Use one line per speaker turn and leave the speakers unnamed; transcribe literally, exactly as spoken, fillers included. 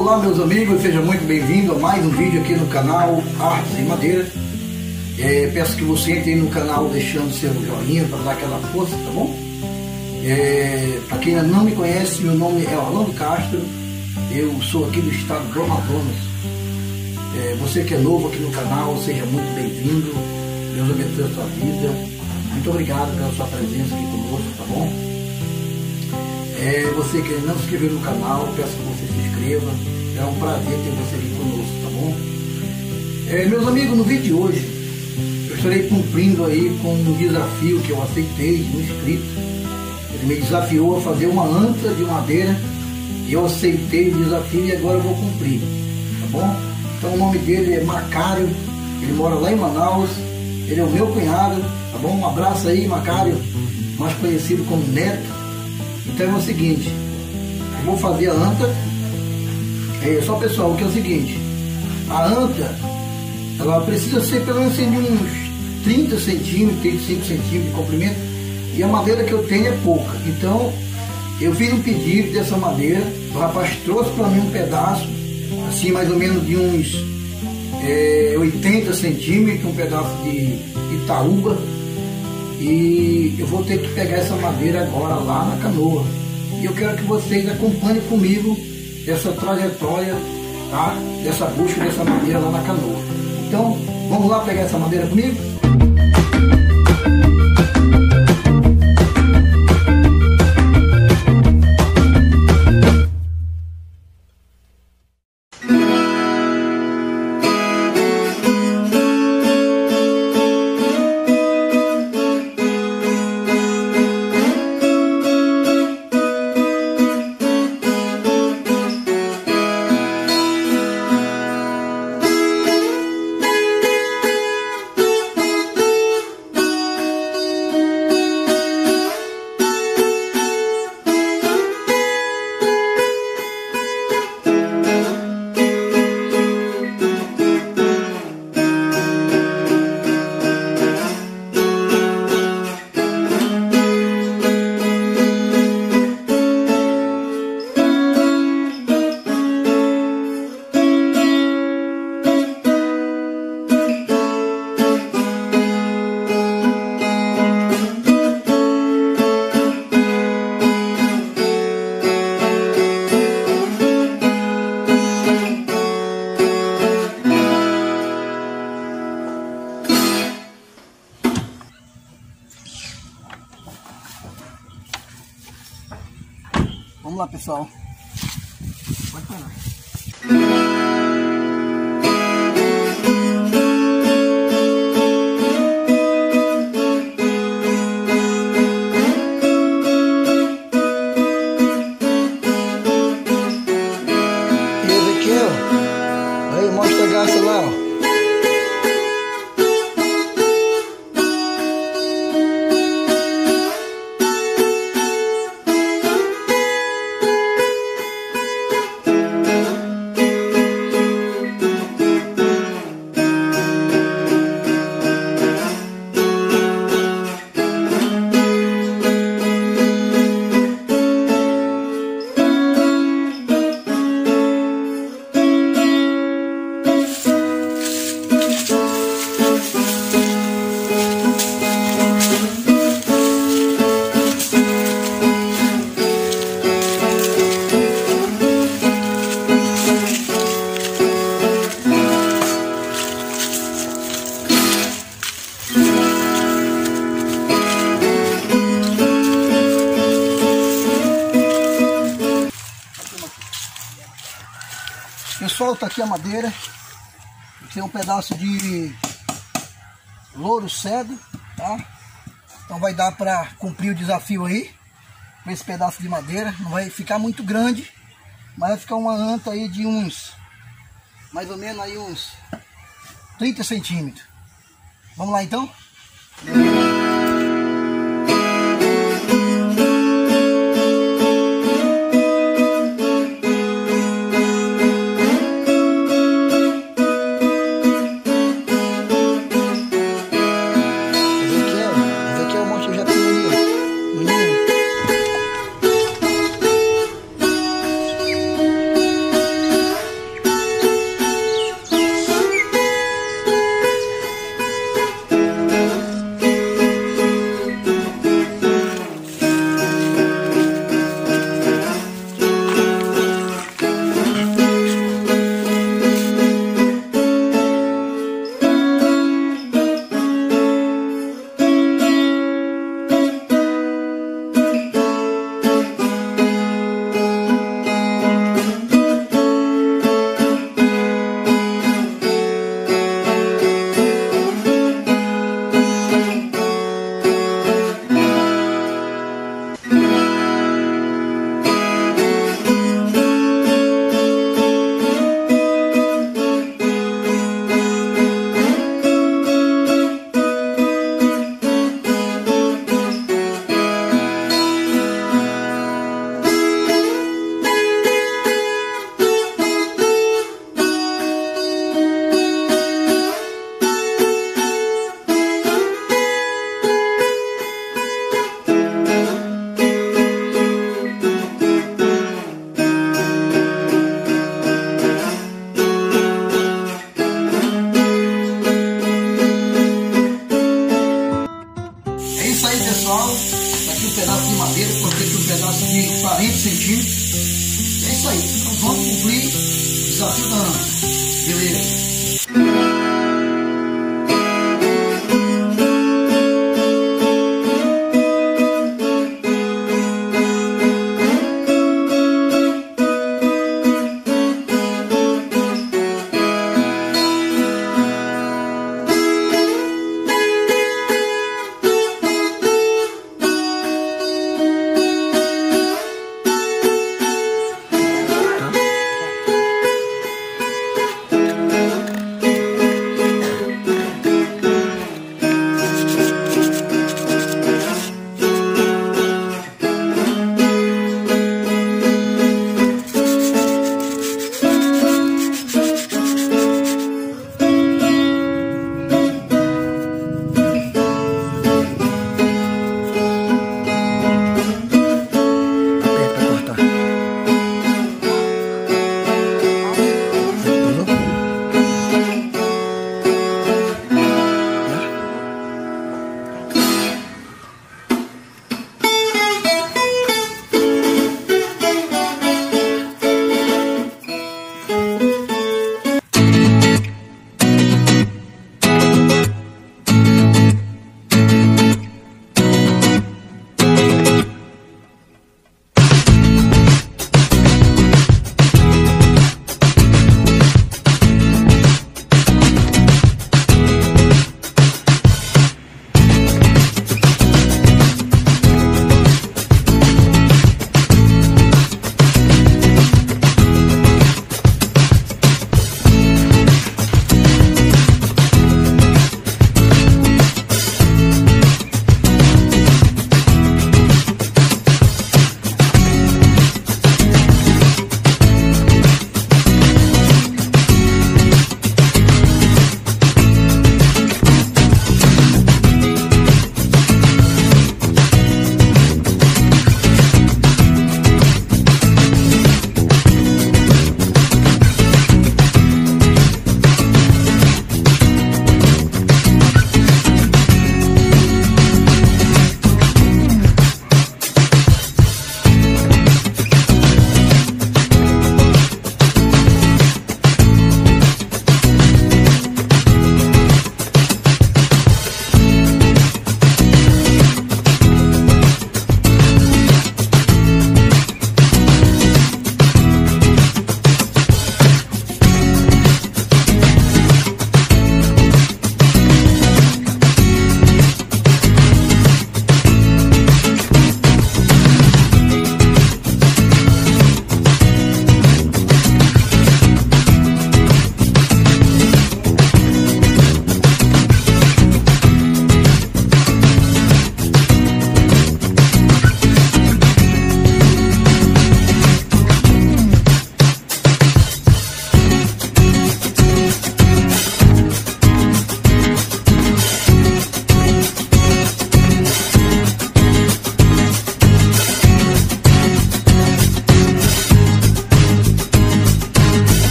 Olá meus amigos, seja muito bem-vindo a mais um vídeo aqui no canal Artes em Madeira. É, peço que você entre aí no canal deixando seu joinha para dar aquela força, tá bom? É, para quem ainda não me conhece, meu nome é Orlando Castro, eu sou aqui do estado do Amazonas. É, você que é novo aqui no canal, seja muito bem-vindo, Deus abençoe a sua vida, muito obrigado pela sua presença aqui conosco, tá bom? É, você que não se inscreveu no canal, peço que você se inscreva, é um prazer ter você aqui conosco, tá bom? É, meus amigos, no vídeo de hoje, eu estarei cumprindo aí com um desafio que eu aceitei de um inscrito. Ele me desafiou a fazer uma anta de madeira e eu aceitei o desafio e agora eu vou cumprir, tá bom? Então o nome dele é Macário, ele mora lá em Manaus, ele é o meu cunhado, tá bom? Um abraço aí, Macário, mais conhecido como Neto. Então é o seguinte, eu vou fazer a anta, é, só pessoal, que é o seguinte, a anta, ela precisa ser pelo menos de uns trinta centímetros, trinta e cinco centímetros de comprimento, e a madeira que eu tenho é pouca. Então eu fiz um pedido dessa madeira, o rapaz trouxe para mim um pedaço, assim mais ou menos de uns é, oitenta centímetros, um pedaço de Itaúba. E eu vou ter que pegar essa madeira agora lá na canoa. E eu quero que vocês acompanhem comigo essa trajetória, tá? Dessa busca dessa madeira lá na canoa. Então, vamos lá pegar essa madeira comigo? Vamos lá, pessoal. Pode parar. E Ezequiel, aí mostra a garça lá, ó. Pessoal, tá aqui a madeira. Tem um pedaço de louro cedro, tá? Então vai dar para cumprir o desafio aí com esse pedaço de madeira. Não vai ficar muito grande, mas vai ficar uma anta aí de uns mais ou menos aí uns trinta centímetros. Vamos lá então? desafio da Ana. Beleza.